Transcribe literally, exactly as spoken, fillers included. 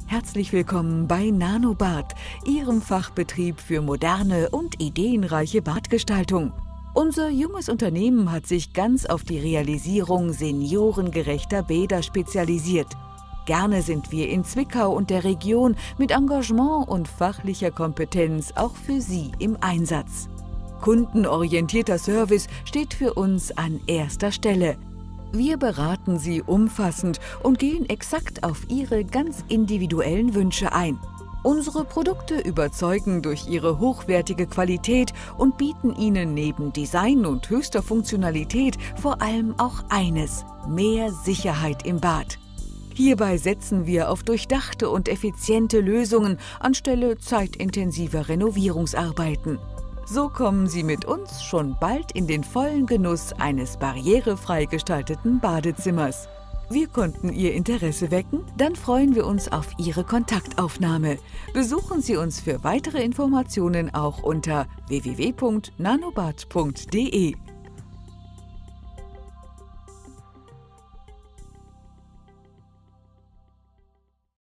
Herzlich willkommen bei Nanobad, Ihrem Fachbetrieb für moderne und ideenreiche Badgestaltung. Unser junges Unternehmen hat sich ganz auf die Realisierung seniorengerechter Bäder spezialisiert. Gerne sind wir in Zwickau und der Region mit Engagement und fachlicher Kompetenz auch für Sie im Einsatz. Kundenorientierter Service steht für uns an erster Stelle. Wir beraten Sie umfassend und gehen exakt auf Ihre ganz individuellen Wünsche ein. Unsere Produkte überzeugen durch ihre hochwertige Qualität und bieten Ihnen neben Design und höchster Funktionalität vor allem auch eines: mehr Sicherheit im Bad. Hierbei setzen wir auf durchdachte und effiziente Lösungen anstelle zeitintensiver Renovierungsarbeiten. So kommen Sie mit uns schon bald in den vollen Genuss eines barrierefrei gestalteten Badezimmers. Wir konnten Ihr Interesse wecken? Dann freuen wir uns auf Ihre Kontaktaufnahme. Besuchen Sie uns für weitere Informationen auch unter w w w punkt nanobad punkt de.